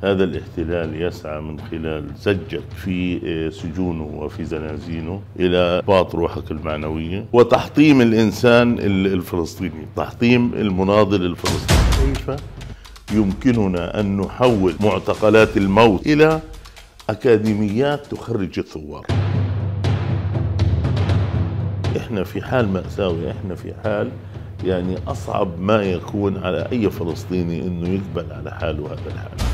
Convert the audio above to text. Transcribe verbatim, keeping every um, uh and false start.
هذا الاحتلال يسعى من خلال سجك في سجونه وفي زنازينه إلى باط روحك المعنوية وتحطيم الإنسان الفلسطيني، تحطيم المناضل الفلسطيني. كيف يمكننا أن نحول معتقلات الموت إلى أكاديميات تخرج الثوار؟ إحنا في حال مأساوي، إحنا في حال يعني أصعب ما يكون على أي فلسطيني أنه يقبل على حاله هذا الحال.